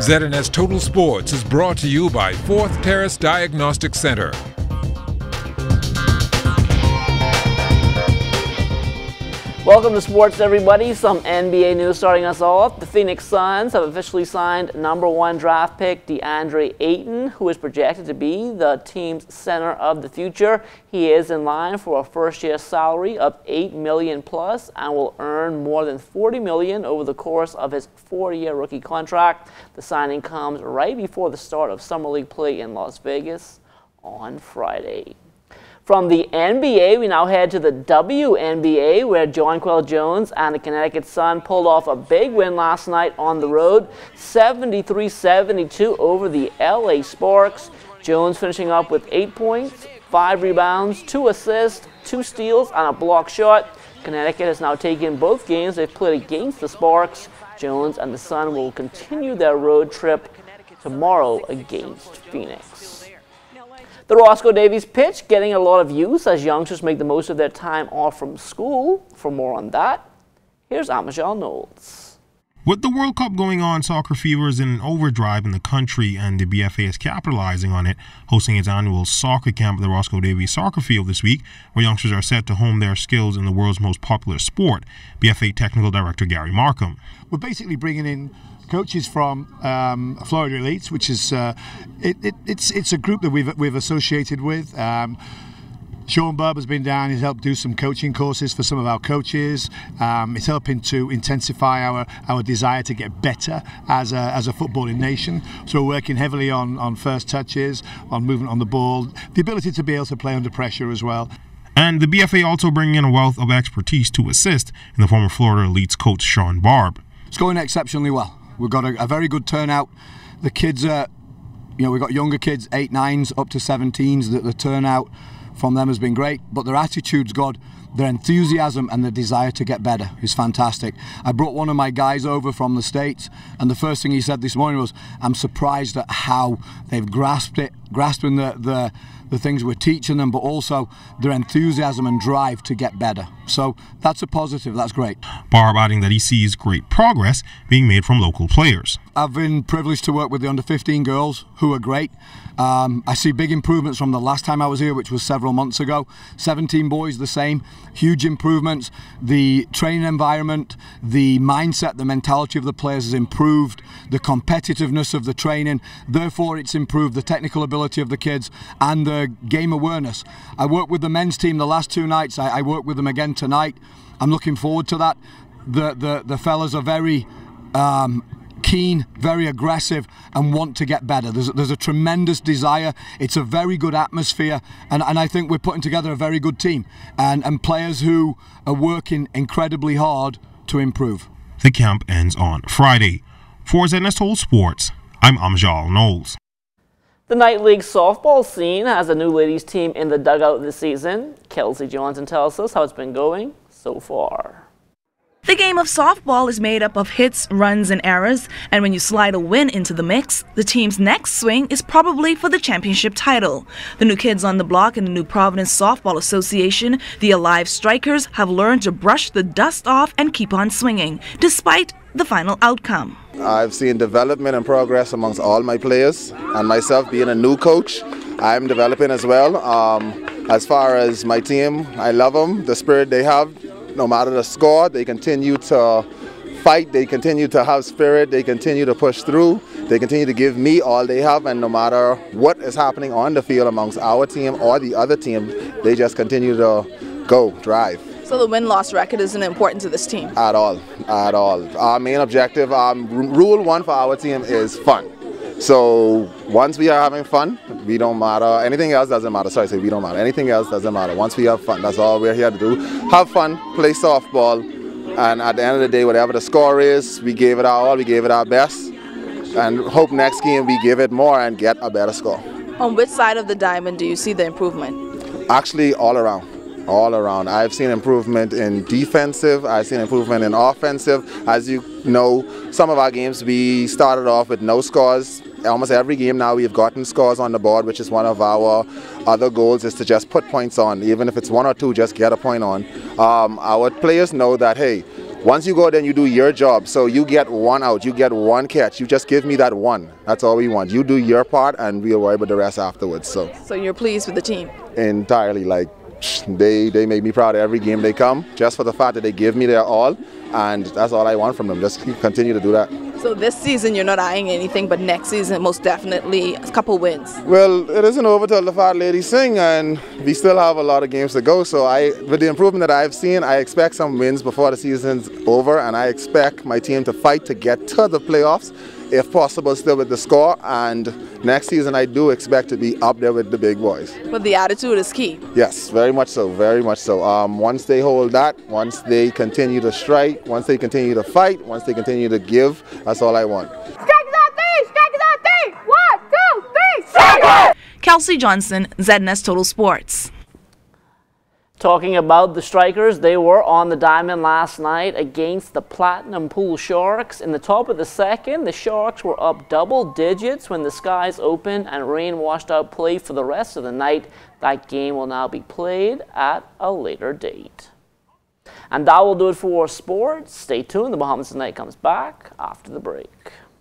ZNS Total Sports is brought to you by Fourth Terrace Diagnostic Center. Welcome to sports, everybody. Some NBA news starting us off. The Phoenix Suns have officially signed #1 draft pick DeAndre Ayton, who is projected to be the team's center of the future. He is in line for a first-year salary of $8 million plus and will earn more than $40 million over the course of his 4-year rookie contract. The signing comes right before the start of Summer League play in Las Vegas on Friday. From the NBA, we now head to the WNBA, where Jonquel Jones and the Connecticut Sun pulled off a big win last night on the road, 73-72 over the LA Sparks. Jones finishing up with 8 points, 5 rebounds, 2 assists, 2 steals, and a block shot. Connecticut has now taken both games they've played against the Sparks. Jones and the Sun will continue their road trip tomorrow against Phoenix. The Roscoe Davies pitch getting a lot of use as youngsters make the most of their time off from school. For more on that, here's Amajal Knowles. With the World Cup going on, soccer fever is in an overdrive in the country, and the BFA is capitalizing on it, hosting its annual soccer camp at the Roscoe Davies Soccer Field this week, where youngsters are set to hone their skills in the world's most popular sport. BFA Technical Director Gary Markham. We're basically bringing in coaches from Florida Elites, which is it's a group that we've associated with. Sean Burb has been down. He's helped do some coaching courses for some of our coaches. It's helping to intensify our desire to get better as a footballing nation. So we're working heavily on first touches, on movement on the ball, the ability to be able to play under pressure as well. And the BFA also bringing in a wealth of expertise to assist in the former Florida Elites coach Sean Barb. It's going exceptionally well. We've got a very good turnout. The kids are, we've got younger kids, 8, 9s up to 17s. The turnout from them has been great, but their attitude's good. Their enthusiasm and their desire to get better is fantastic. I brought one of my guys over from the States, and the first thing he said this morning was, I'm surprised at how they've grasping the things we're teaching them, but also their enthusiasm and drive to get better. So that's a positive, that's great. Barb adding that he sees great progress being made from local players. I've been privileged to work with the under-15 girls, who are great. I see big improvements from the last time I was here, which was several months ago. 17 boys the same, huge improvements. The training environment, the mindset, the mentality of the players has improved, the competitiveness of the training, therefore it's improved the technical ability of the kids and the game awareness. I worked with the men's team the last 2 nights, I worked with them again tonight. I'm looking forward to that. The fellas are very keen, very aggressive, and want to get better. There's a tremendous desire. It's a very good atmosphere, and I think we're putting together a very good team and players who are working incredibly hard to improve. The camp ends on Friday. For ZNS Total Sports, I'm Amjal Knowles. The Night League softball scene has a new ladies team in the dugout this season. Kelsey Johnson tells us how it's been going so far. The game of softball is made up of hits, runs, and errors, and when you slide a win into the mix, the team's next swing is probably for the championship title. The new kids on the block in the New Providence Softball Association, the Alive Strikers, have learned to brush the dust off and keep on swinging, despite the final outcome. I've seen development and progress amongst all my players, and myself being a new coach, I'm developing as well. As far as my team, I love them, the spirit they have. No matter the score, they continue to fight, they continue to have spirit, they continue to push through, they continue to give me all they have, and no matter what is happening on the field amongst our team or the other team, they just continue to go, drive. So the win-loss record isn't important to this team? At all, at all. Our main objective, rule 1 for our team is fun. So once we are having fun, we don't matter. Anything else doesn't matter. Sorry, we don't matter. Anything else doesn't matter. Once we have fun, that's all we're here to do. Have fun, play softball, and at the end of the day, whatever the score is, we gave it our all, we gave it our best, and hope next game we give it more and get a better score. On which side of the diamond do you see the improvement? Actually, all around. All around. I've seen improvement in defensive, I've seen improvement in offensive. As you know, some of our games we started off with no scores. Almost every game now we've gotten scores on the board, which is one of our other goals, is to just put points on. Even if it's 1 or 2, just get a point on. Our players know that, hey, Once you go there and you do your job, so you get one out, you get one catch, you just give me that one. That's all we want. You do your part and we'll worry about the rest afterwards. So you're pleased with the team? Entirely. Like, they make me proud every game they come, just for the fact that they give me their all, and that's all I want from them. Just continue to do that. So this season you're not eyeing anything, but next season most definitely a couple wins. Well, it isn't over till the fat ladies sing, and we still have a lot of games to go. So with the improvement that I've seen, I expect some wins before the season's over, and I expect my team to fight to get to the playoffs, if possible still with the score, and next season I do expect to be up there with the big boys. But the attitude is key. Yes, very much so, very much so. Once they hold that, once they continue to strike, once they continue to fight, once they continue to give, that's all I want. Strike is on three! Strike is on three! 1, 2, 3, strike it! Kelsey Johnson, ZNS Total Sports. Talking about the Strikers, they were on the diamond last night against the Platinum Pool Sharks. In the top of the second, the Sharks were up double digits when the skies opened and rain washed out play for the rest of the night. That game will now be played at a later date. And that will do it for sports. Stay tuned. The Bahamas Tonight comes back after the break.